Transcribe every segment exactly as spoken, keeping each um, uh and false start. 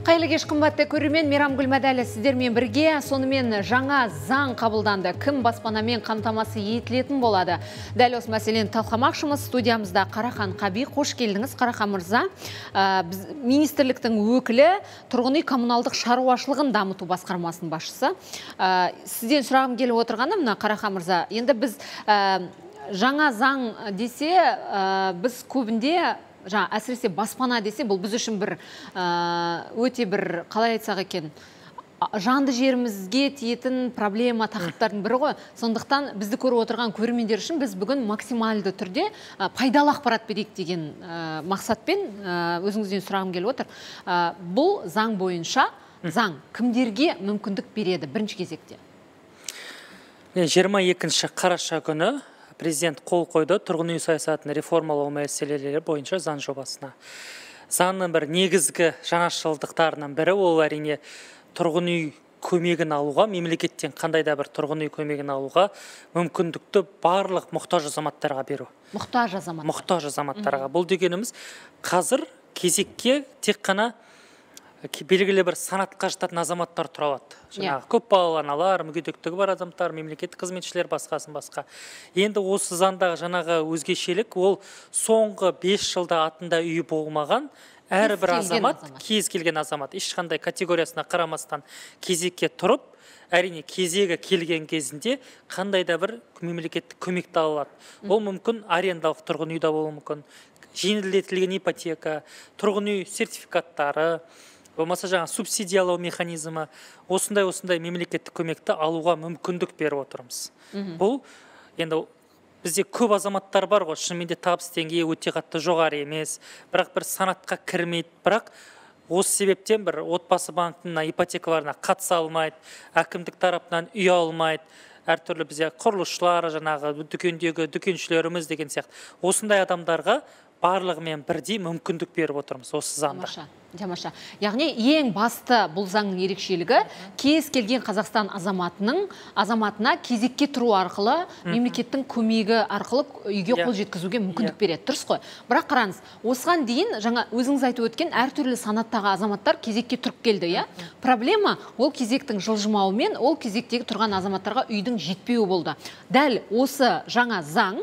Қайлы кеш қымбатты көрермен, Мейрамгүл Мәдәлі сіздермен бірге. Сонымен жаңа заң қабылданды. Кім баспанамен қамтамасы етілетін болады? Дәл осы мәселені талқыламақшымыз. Студиямызда Қарахан Қаби. Қош келдіңіз, Қарахан мырза. Ә, біз, министрліктің өкілі, тұрғын үй коммуналдық шаруашылығын дамыту басқармасының басшысы. Ә, сізден сұрағым келіп отырғаны, мына Қарахан мырза, енді біз ә, жаңа заң десе, ә, біз көбінде жаңа әсіресе баспана десе, бұл біз үшін бір өте бір, қалай айтсақ екен, жанды жерімізге тиетін проблема тақырыптардың бірі ғой. Сондықтан бізді көріп отырған көрермендер үшін біз бүгін максималды түрде пайдалы ақпарат берейік деген мақсатпен өзіңізден сұрағым келіп отыр. Бұл заң бойынша заң кімдерге мүмкіндік береді бірінші кезекте? жиырма екінші қараша күні президент қол қойды тұрғын үй саясатын реформалау мәселелері бойынша заң жобасына. Заңның бір негізгі жаңашылдықтарының бірі ол әрине тұрғын үй көмегін алуға, мемлекеттен қандай да бір тұрғын үй көмегін алуға мүмкіндікті барлық мұқтаж азаматтарға беру. Мұқтаж азаматтарға. Мұқтаж азаматтарға. Бұл дегеніміз қазір кезекке тек қана белгілі бір санатқа жататын азаматтар тұра алады. Жаңағы көп балалы аналар, мүгедектігі бар азаматтар, мемлекеттік қызметшілер, басқасын басқа. Енді осы заңдағы жаңағы өзгешелік ол соңғы бес жылда атында үйі болмаған әрбір азамат, кез келген азамат, ешқандай категориясына қарамастан кезекке тұрып, әрине кезегі келген кезінде қандай да бір мемлекеттік көмекті алады. Ол мүмкін арендалық тұрғын үйде болуы мүмкін, жеңілдетілген ипотека, тұрғын үй сертификаттары, болмаса жаңа субсидиялау механизмі, осындай-осындай мемлекеттік көмекті алуға мүмкіндік беріп отырмыз. Бұл, енді бізде көп азаматтар бар ғой, шынымен де табыс деңгейі өте қатты жоғары емес, бірақ бір санатқа кірмейді, бірақ осы себептен бір отбасы банкінің ипотекаларына қатыса алмайды, әкімдік тарапынан үй алмайды, әртүрлі бізде құрылысшылар, жаңағы дүкендегі дүкеншілеріміз деген сияқты. Осындай адамдарға барлығымен бірдей мүмкіндік беріп отырмыз осы заңда. Тамаша. Яғни ең басты бұл заңның ерекшелігі кез келген Қазақстан азаматының азаматына кезекке тұру арқылы мемлекеттің көмегі арқылы үйге қол жеткізуге мүмкіндік береді. Дұрыс қой. Бірақ қараңыз, осыған дейін жаңа өзіңіз айтып өткен әртүрлі санаттағы азаматтар кезекке тұрып келді, иә? Проблема ол кезектің жылжымауымен, ол кезектегі тұрған азаматтарға үйдің жетпеуі болды. Дәл осы жаңа заң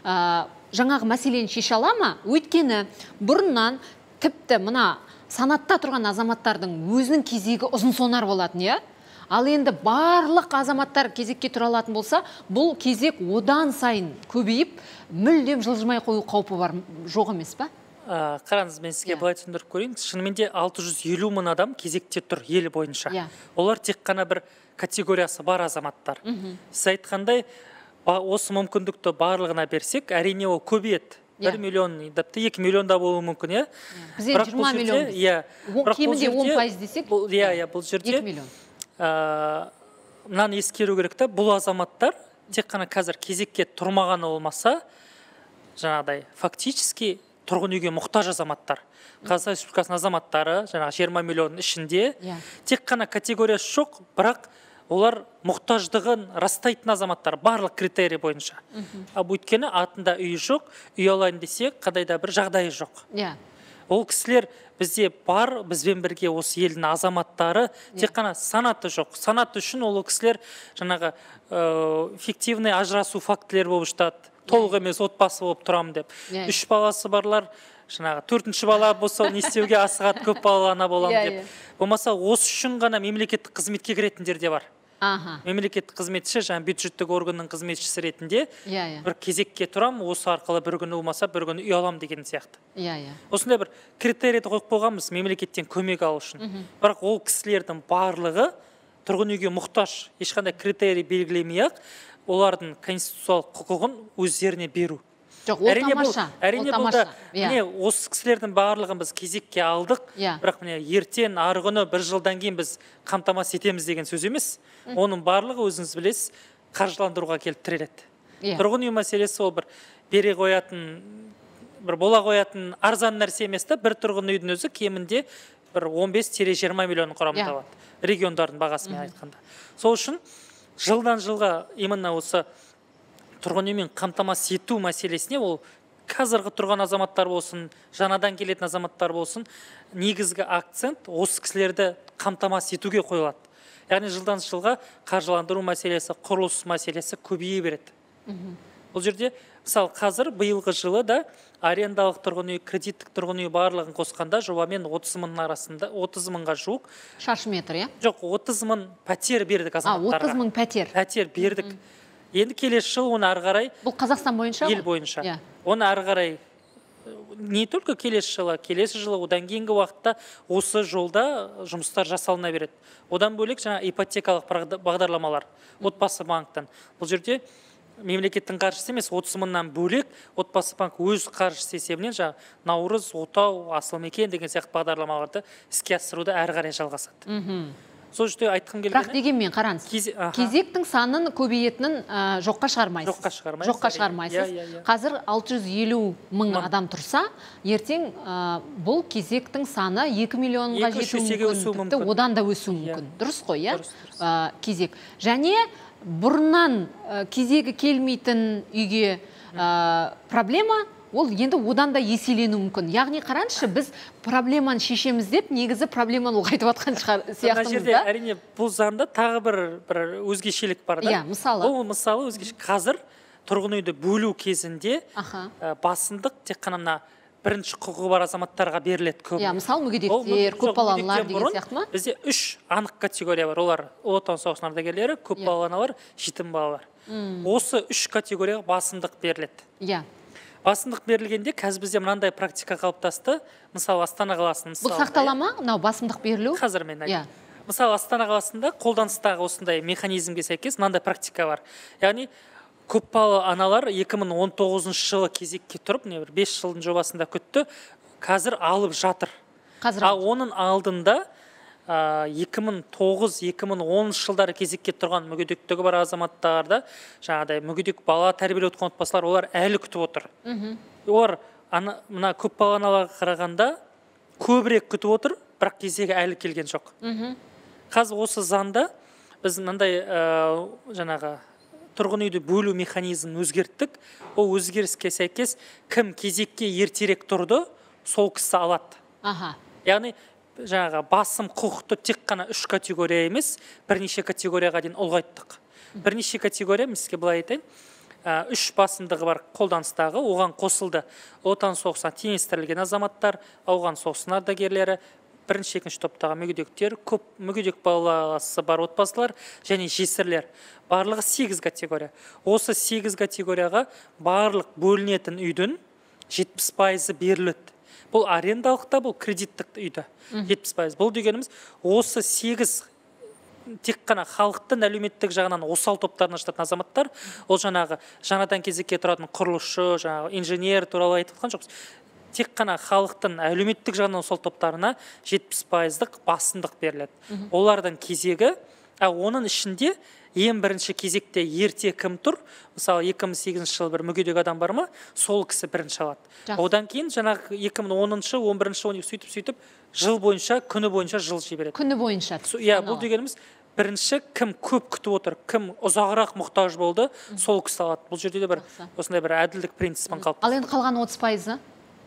жаңағы мәселені шеше ала ма? Өйткені бұрыннан тіпті мына санатта тұрған азаматтардың өзінің кезегі ұзын сонар болатын, иә? Ал енді барлық азаматтар кезекке тұра алатын болса, бұл кезек одан сайын көбейіп, мүлдем жылжымай қою қаупі бар, жоқ емес па? Қараңыз, мен сізге былай түсіндіріп көрейін. Шынымен де алты жүз елу мың адам кезекте тұр ел бойынша. Олар тек қана бір категориясы бар азаматтар. Сіз айтқандай, осы мүмкіндікті барлығына берсек, әрине ол көбейеді. бір миллион, екі миллионда болуы мүмкін, е? Бізде жиырма миллион. Кемінде он пайыз десек, бұл жерде мынаны ескеру керек та, бұл азаматтар тек қана қазір кезекке тұрмаған олмаса, жаңағыдай, фактически тұрғын үйге мұқтаж азаматтар. Қазақстан Республикасының азаматтары, жаңағы жиырма миллионның ішінде, тек қана категориясы жоқ, бірақ олар мұқтаждығын растайтын азаматтар барлық критерий бойынша. Өйткені атында үйі жоқ, үй алайын десе, қадайда бір жағдайы жоқ. Ол кісілер бізде бар, бізбен бірге осы елдің азаматтары, тек қана санаты жоқ. Санаты үшін ол кісілер жаңағы фиктивный ажырасу фактілер болып жатады. Толық емес отбасы болып тұрам деп. Үш баласы барлар, жаңағы төртінші бала болса, не істеуге асығат, көп балалы ана болам деп. Болмаса, осы үшін ғана мемлекеттік қызметке кіретіндер де бар. Мемлекеттік қызметші, жаңа бюджеттік органның қызметшісі ретінде бір кезекке тұрам, осы арқылы бір күні болмаса, бір күні үй алам деген сияқты. Осындай бір критерийді қойып қойғанбыз мемлекеттен көмек алу үшін. Бірақ ол кісілердің барлығы тұрғын үйге мұқтаж, ешқандай критерий белгілемей-ақ, олардың конституциялық құқығын өздеріне беру. Жоқ, ол тамаша. Әрине бұлда, міне, осы кісілердің барлығын біз кезекке алдық, бірақ міне, ертең, ары күні бір жылдан кейін біз қамтамасыз етеміз деген сөз емес. Оның барлығы өзіңіз білесіз, қаржыландыруға келіп тіреледі. Тұрғын үй мәселесі ол бір бере қоятын, бір бола қоятын арзан нәрсе емес та, бір тұрғын үйдің өзі кемінде бір он бес жиырма миллион құрамында болады. Региондардың бағасымен айтқанда. Сол үшін жылдан жылға именно осы тұрғын үймен қамтамасыз ету мәселесіне ол қазіргі тұрған азаматтар болсын, жаңадан келетін азаматтар болсын, негізгі акцент осы кісілерді қамтамасыз етуге қойылады. Яғни жылдан жылға қаржыландыру мәселесі, құрылыс мәселесі көбейе береді. Бұл жерде мысалы қазір биылғы жылы да арендалық тұрғын үй, кредиттік тұрғын үй барлығын қосқанда жобамен отыз мың арасында, отыз мыңға жуық шаршы метр, иә? Жоқ, отыз мың пәтер бердік азаматтарға. отыз мың пәтер. Пәтер бердік. Енді келесі жыл оны ары қарай, бұл Қазақстан бойынша? Ел бойынша. Оны ары қарай не только келесі жылы, келесі жылы одан кейінгі уақытта осы жолда жұмыстар жасалына береді. Одан бөлек жаңа ипотекалық бағдарламалар отбасы банктан. Бұл жерде мемлекеттің қаржысы емес, отыз мыңнан бөлек отбасы банк өз қаржысы есебінен жаңа Наурыз, Отау, Асыл Мекен деген сияқты бағдарламаларды іске асыруды әрі қарай жалғасады. Сол жерде айтқым келгені. Бірақ дегенмен қараңыз, кезектің санын көбейетінін жоққа шығармайсыз. Жоққа шығармайсыз. Жоққа шығармайсыз. Қазір алты жүз елу мың адам тұрса, ертең бұл кезектің саны екі миллионға жетуі мүмкін, тіпті одан да өсуі мүмкін. Дұрыс қой, иә? Кезек. Және бұрыннан кезегі келмейтін үйге проблема, ол енді одан да еселену мүмкін. Яғни қараңызшы, біз проблеманы шешеміз деп, негізі проблеманы ұлғайтып жатқан сияқтымыз да. Әрине, бұл заңда тағы бір өзгешелік бар да. Иә, мысалы. Бұл мысалы өзгешелік. Қазір тұрғын үйді бөлу кезінде басымдық тек қана мына бірінші құқығы бар азаматтарға беріледі көп. Иә, мысалы мүгедектер, көпбалалылар деген сияқты ма? Бізде үш анық категория бар. Олар Ұлы Отан соғысының ардагерлері, көпбалалы аналар, жетім балалар. Осы үш категорияға басымдық беріледі. Иә. Басымдық берілгенде қазір бізде мынандай практика қалыптасты. Мысалы Астана қаласының мысалы. Бұл сақтала ма? Мынау басымдық берілу? Қазір мен айтайын. Мысалы Астана қаласында қолданыстағы осындай механизмге сәйкес мынандай практика бар. Яғни көпбалалы аналар екі мың он тоғызыншы жылы кезекке тұрып, не бір бес жылдың жобасында күтті, қазір алып жатыр. Қазір ал оның алдында екі мың тоғыз екі мың оныншы жылдары кезекке тұрған мүгедектігі бар азаматтарда жаңағыдай мүгедек бала тәрбиелеп отырған отбасылар, олар әлі күтіп отыр. Олар мына көпбалалы аналарға қарағанда көбірек күтіп отыр, бірақ кезегі әлі келген жоқ. Қазір осы заңда біз мынандай жаңағы тұрғын үйді бөлу механизмін өзгерттік. Ол өзгеріске сәйкес кім кезекке ертерек тұрды, сол кісі алады. Яғни жаңағы басым құқықты тек қана үш категория емес, бірнеше категорияға дейін ұлғайттық. Бірнеше категория, мен сізге былай айтайын, үш басымдығы бар қолданыстағы, оған қосылды отан соғысына теңестірілген азаматтар, ауған соғысының ардагерлері, бірінші екінші топтағы мүгедектер, көп мүгедек баласы бар отбасылар және жесірлер. Барлығы сегіз категория. Осы сегіз категорияға барлық бөлінетін үйдің жетпіс пайызы беріледі. Бұл арендалықта, бұл кредиттік үйді жетпіс пайыз. Бұл дегеніміз осы сегіз тек қана халықтың әлеуметтік жағынан осал топтарына жататын азаматтар, ол жаңағы жаңадан кезекке тұратын құрылысшы, жаңағы инженер туралы айтып жатқан жоқпыз. Тек қана халықтың әлеуметтік жағынан осал топтарына жетпіс пайыздық басымдық беріледі. Олардың кезегі, оның ішінде ең бірінші кезекте ерте кім тұр? Мысалы екі мың сегізінші жылы бір мүгедек адам бар ма? Сол кісі бірінші алады. Одан кейін жаңағы екі мың оныншы, он бірінші, он екінші сөйтіп сөйтіп жыл бойынша, күні бойынша жыл жібереді. Күні бойынша. Иә, бұл дегеніміз бірінші кім көп күтіп отыр, кім ұзағырақ мұқтаж болды, сол кісі алады. Бұл жерде де бір осындай бір әділдік принципін қалыптасты. Ал енді қалған отыз пайызы?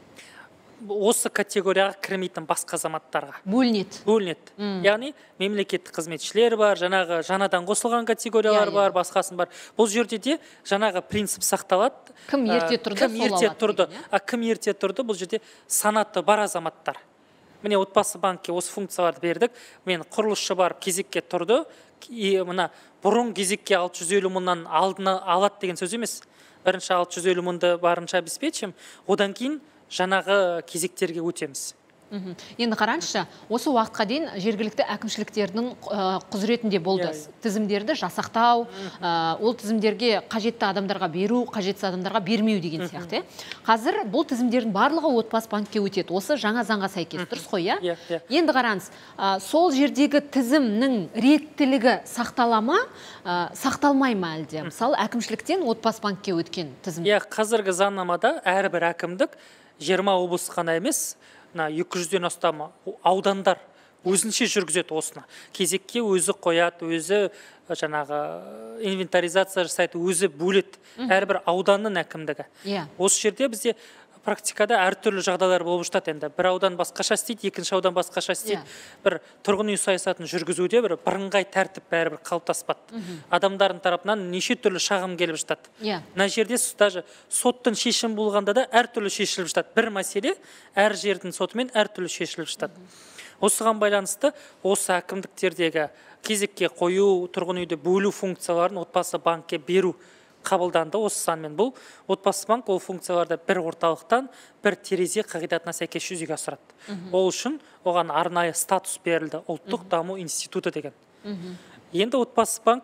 Осы категорияға кірмейтін басқа азаматтарға бөлінеді. Бөлінеді. Яғни мемлекеттік қызметшілер бар, жаңағы жаңадан қосылған категориялар бар, басқасын бар. Бұл жерде де жаңағы принцип сақталады. Кім ерте тұрды, кім ерте тұрды, а кім ерте тұрды, бұл жерде санаты бар азаматтар. Міне отбасы банкке осы функцияларды бердік. Мен құрылысшы барып кезекке тұрды, мына бұрын кезекке алты жүз елу мыңнан алдына алады деген сөз емес. Бірінші алты жүз елу мыңды барынша обеспечим, одан кейін жаңағы кезектерге өтеміз. Енді қараңызшы, осы уақытқа дейін жергілікті әкімшіліктердің құзыретінде болды. Тізімдерді жасақтау, ол тізімдерге қажетті адамдарға беру, қажетсіз адамдарға бермеу деген сияқты. Қазір бұл тізімдердің барлығы отбасы банкке өтеді. Осы жаңа заңға сәйкес. Дұрыс қой, иә? Енді қараңыз, сол жердегі тізімнің реттілігі сақтала ма, сақталмай ма әлде? Мысалы, әкімшіліктен отбасы банкке өткен тізім. Иә, қазіргі заңнамада әрбір әкімдік жиырма облыс қана емес, екі жүзден астам аудандар өзінше жүргізеді осыны. Кезекке өзі қояды, өзі жаңағы инвентаризация жасайды, өзі бөледі. Әрбір ауданның әкімдігі. Осы жерде бізде практикада әртүрлі жағдайлар болып жатады енді. Бір аудан басқаша істейді, екінші аудан басқаша істейді. Бір тұрғын үй саясатын жүргізуде бір бірыңғай тәртіп бәрібір қалыптаспады. Адамдардың тарапынан неше түрлі шағым келіп жатады. Мына жерде даже соттың шешім болғанда да әртүрлі шешіліп жатады. Бір мәселе әр жердің сотымен әртүрлі шешіліп жатады. Осыған байланысты осы әкімдіктердегі кезекке қою, тұрғын үйді бөлу функцияларын отбасы банкке беру қабылданды. Осы санмен бұл отбасы банк ол функцияларды бір орталықтан бір терезе қағидатына сәйкес жүзеге асырады. Ол үшін оған арнайы статус берілді, ұлттық даму институты деген. Енді отбасы банк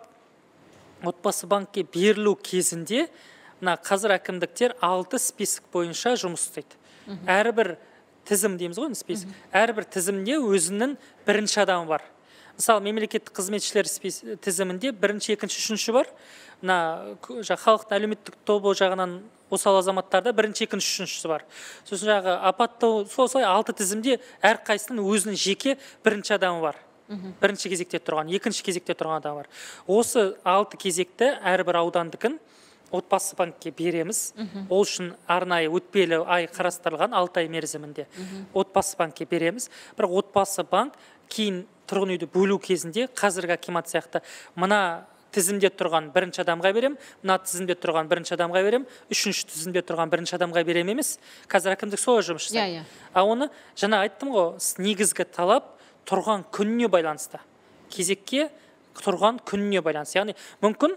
отбасы банкке берілу кезінде мына қазір әкімдіктер алты список бойынша жұмыс істейді. Әрбір тізім дейміз ғой, список. Әрбір тізімде өзінің бірінші адамы бар. Мысалы, мемлекеттік қызметшілер тізімінде бірінші, екінші, үшінші бар. Мына халықтың әлеуметтік тобы жағынан осал азаматтарда бірінші, екінші, үшіншісі бар. Сосын жағы апатты солай алты тізімде әр қайсының өзінің жеке бірінші адамы бар. Бірінші кезекте тұрған, екінші кезекте тұрған адамы бар. Осы алты кезекті әрбір аудандыкін отбасы банкке береміз. Ол үшін арнайы өтпелі ай қарастырылған алты ай мерзімінде отбасы банкке береміз. Бірақ отбасы банк кейін тұрғын үйді бөлу кезінде қазіргі акимат сияқты мына тізімде тұрған бірінші адамға берем, мына тізімде тұрған бірінші адамға берем, үшінші тізімде тұрған бірінші адамға берем емес. Қазір әкімдік солай жұмыс жасайды. А оны жаңа айттым ғой, негізгі талап тұрған күніне байланысты. Кезекке тұрған күніне байланысты. Яғни мүмкін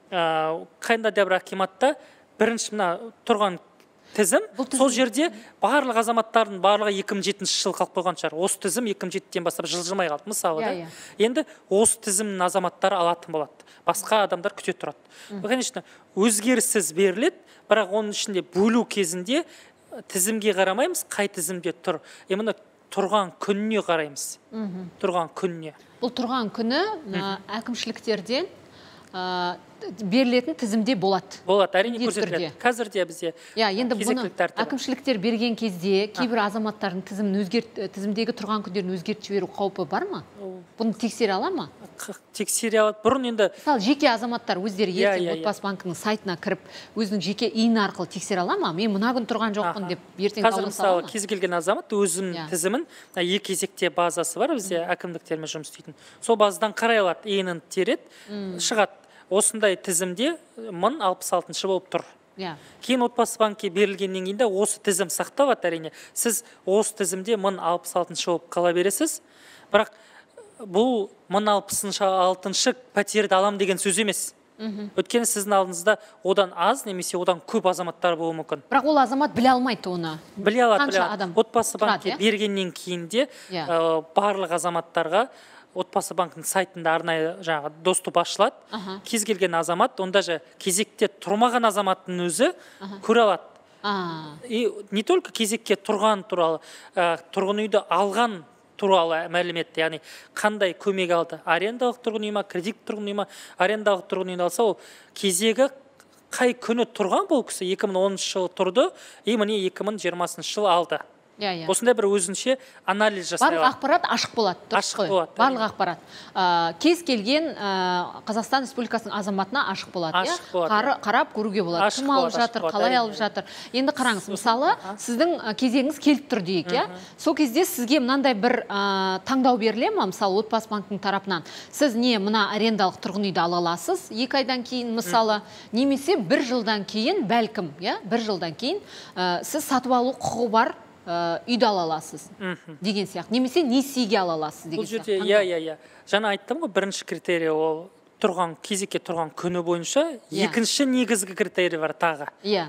қайында да бір акиматта бірінші мына тұрған тізім, сол жерде барлық азаматтардың барлығы екі мың жетінші жыл қалып қойған шығар. Осы тізім екі мың жетіден бастап жылжымай қалды, мысалы да. Енді осы тізімнің азаматтары алатын болады. Басқа адамдар күте тұрады. Конечно, өзгеріссіз беріледі, бірақ оның ішінде бөлу кезінде тізімге қарамаймыз, қай тізімде тұр. Еміне тұрған күніне қараймыз. Тұрған күніне. Бұл тұрған күні әкімшіліктерден берілетін тізімде болады. Болады, әрине көрсетіледі. Қазір де бізде кезектілік тәртібі. Әкімшіліктер берген кезде кейбір азаматтардың тізімін өзгерт, тізімдегі тұрған күндерін өзгертіп жіберу қаупі бар ма? Бұны тексере ала ма? Тексере алады. Бұрын енді мысалы жеке азаматтар өздері ертең отбасы банкінің сайтына кіріп, өзінің жеке иін арқылы тексере ала ма? Мен мына күн тұрған жоқпын деп ертең қазір мысалы кез келген азамат өзінің тізімін екі кезекте базасы бар бізде әкімдіктермен жұмыс істейтін. Сол базадан қарай алады, иінін тереді, шығады. Осындай тізімде мың алпыс алтыншы болып тұр. Кейін отбасы банкке берілгеннен кейін де осы тізім сақталады әрине. Сіз осы тізімде мың алпыс алтыншы болып қала бересіз. Бірақ бұл мың алпыс алтыншы пәтерді алам деген сөз емес. Өйткені сіздің алдыңызда одан аз немесе одан көп азаматтар болуы мүмкін. Бірақ ол азамат біле алмайды оны. Біле алады. Отбасы банкке бергеннен кейін де барлық азаматтарға отбасы банкінің сайтында арнайы жаңағы доступ ашылады. Кез келген азамат, онда же кезекте тұрмаған азаматтың өзі көре алады. И не только кезекке тұрған туралы, тұрғын үйді алған туралы мәліметті, яғни қандай көмек алды, арендалық тұрғын үй ма, кредит тұрғын үй ма, арендалық тұрғын үйді алса, ол кезегі қай күні тұрған бұл кісі екі мың оныншы жылы тұрды, и міне екі мың жиырмасыншы жылы алды. Осындай бір өзінше анализ жасайды. Барлық ақпарат ашық болады. Ашық болады. Барлық ақпарат. Кез келген Қазақстан Республикасының азаматына ашық болады. Ашық болады. Қарап көруге болады. Кім алып жатыр, қалай алып жатыр. Енді қараңыз, мысалы, сіздің кезегіңіз келіп тұр дейік, иә? Сол кезде сізге мынандай бір таңдау беріле ме, мысалы, отбасы банкінің тарапынан. Сіз не мына арендалық тұрғын үйді ала аласыз, екі айдан кейін, мысалы, немесе бір жылдан кейін, бәлкім, бір жылдан кейін сіз сатып алу құқығы бар үйді ала аласыз деген сияқты. Немесе несиеге ала аласыз деген сияқты. Бұл жерде, иә, иә, иә. Жаңа айттым ғой, бірінші критерия ол тұрған кезекке тұрған күні бойынша, екінші негізгі критерий бар тағы.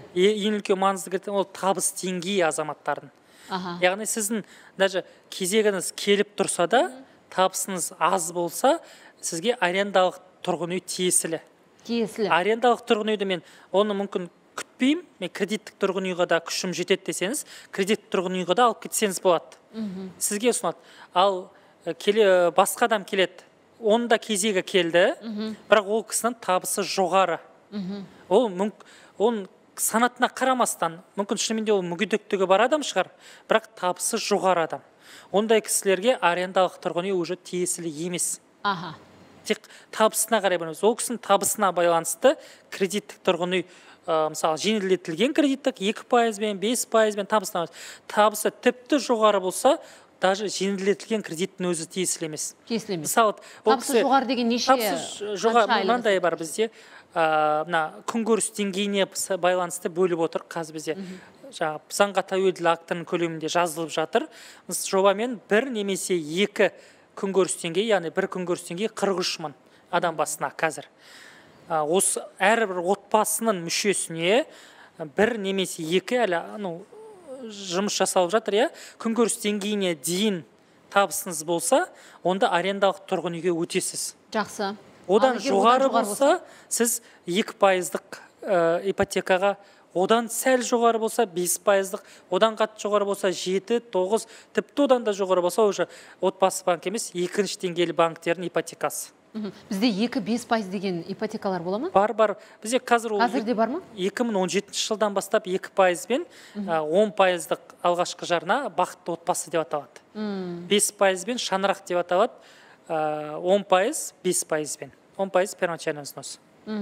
Ең үлкен маңызды критерий ол табыс деңгейі азаматтардың. Яғни сіздің даже кезегіңіз келіп тұрса да, табысыңыз аз болса, сізге арендалық тұрғын үй тиесілі. Тиесілі. Арендалық тұрғын үйді мен оны мүмкін күтпеймін, мен кредиттік тұрғын үйға да күшім жетеді десеңіз, кредиттік тұрғын үйға да алып кетсеңіз болады. Сізге ұсынады. Ал басқа адам келеді, оның да кезегі келді, бірақ ол кісінің табысы жоғары. Ол санатына қарамастан, мүмкін шынымен де ол мүгедектігі бар адам шығар, бірақ табысы жоғары адам. ондай кісілерге арендалық тұрғын үй уже тиесілі емес. Аха. Тек табысына қарай барамыз. Ол кісінің табысына байланысты кредиттік тұрғын үй, мысалы жеңілдетілген кредиттік екі пайызбен, бес пайызбен табысына. Табысы тіпті жоғары болса, даже жеңілдетілген кредиттің өзі тиесілі емес. Тиесілі емес. Мысалы, табысы жоғары деген неше? Табысы жоғары, мынандай бар бізде, мына күнкөріс деңгейіне байланысты бөліп отыр қазір бізде. Жаңа заңға тәуелді актінің көлемінде жазылып жатыр. Жобамен бір немесе екі күнкөріс деңгейі, яғни бір күнкөріс деңгейі қырық үш мың адам басына қазір. Осы әрбір отбасының мүшесіне бір немесе екі әлі жұмыс жасалып жатыр, я күнкөріс деңгейіне дейін табысыңыз болса, онда арендалық тұрғын үйге өтесіз. Жақсы. Одан жоғары болса, сіз екі пайыздық ипотекаға, одан сәл жоғары болса бес пайыздық, одан қатты жоғары болса жеті, тоғыз, тіпті одан да жоғары болса, уже отбасы банк емес, екінші деңгейлі банктердің ипотекасы. Бізде екі бес пайыз деген ипотекалар бола ма? Бар, бар. Бізде қазір қазірде бар ма? екі мың он жетінші жылдан бастап екі пайызбен он пайыздық алғашқы жарна бақытты отбасы деп аталады. бес пайызбен шаңырақ деп аталады. он пайыз бес пайызбен. он пайыз первоначальный взнос.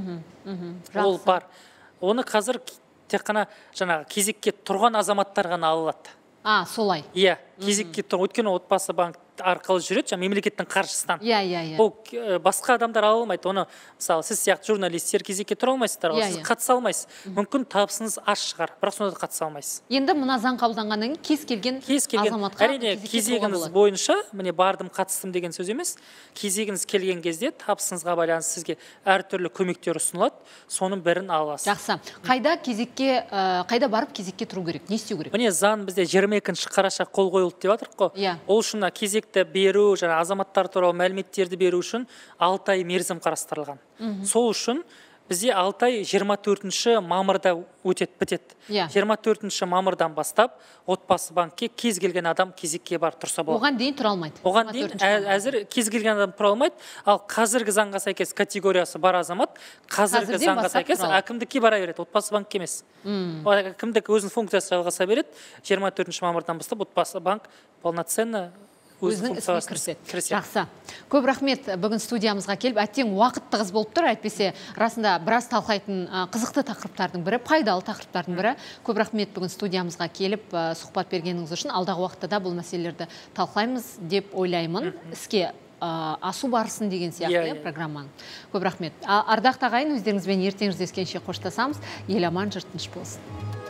Ол бар. Оны қазір тек қана жаңағы кезекке тұрған азаматтар ғана алады. А, солай. Иә, кезекке тұр. Өйткені отбасы банк арқылы жүреді, жаңа мемлекеттің қаржысынан. Иә, иә, иә. Ол басқа адамдар ала алмайды. Оны, мысалы, сіз сияқты журналистер кезекке тұра алмайсыздар, сіз қатыса алмайсыз. Мүмкін табысыңыз аз шығар, бірақ сонда да қатыса алмайсыз. Енді мына заң қабылданғаннан кейін кез келген азаматқа әрине кезегіңіз бойынша, міне бардым, қатыстым деген сөз емес. Кезегіңіз келген кезде табысыңызға байланысты сізге әртүрлі көмектер ұсынылады, соның бірін аласыз. Жақсы. Қайда кезекке, қайда барып кезекке тұру керек? Не істеу керек? Міне заң бізде жиырма екінші қараша қол қойылды деп жатырмыз ғой. Иә. Ол үшін кезекті беру, жаңа азаматтар туралы мәліметтерді беру үшін алты ай мерзім қарастырылған. Сол үшін бізде алты ай жиырма төртінші мамырда өтеді, бітеді. жиырма төртінші мамырдан бастап отбасы банкке кез келген адам кезекке барып тұрса болады. Оған дейін тұра алмайды. Оған дейін әзір кез келген адам тұра алмайды. Ал қазіргі заңға сәйкес категориясы бар азамат қазіргі заңға сәйкес әкімдікке бара береді, отбасы банкке емес. Әкімдік өзінің функциясы жалғаса береді. жиырма төртінші мамырдан бастап отбасы банк полноценно өзінің ісіне кіріседі. Жақсы. Көп рахмет бүгін студиямызға келіп, әттең уақыт тығыз болып тұр, әйтпесе расында біраз талқылайтын қызықты тақырыптардың бірі, пайдалы тақырыптардың бірі. Көп рахмет бүгін студиямызға келіп сұхбат бергеніңіз үшін. Алдағы уақытта да бұл мәселелерді талқылаймыз деп ойлаймын. Іске асу барсын деген сияқты программаның. Көп рахмет. Ардақты ағайын, өздеріңізбен ертең жүздескенше қоштасамыз. Ел аман, жұрт тыныш болсын.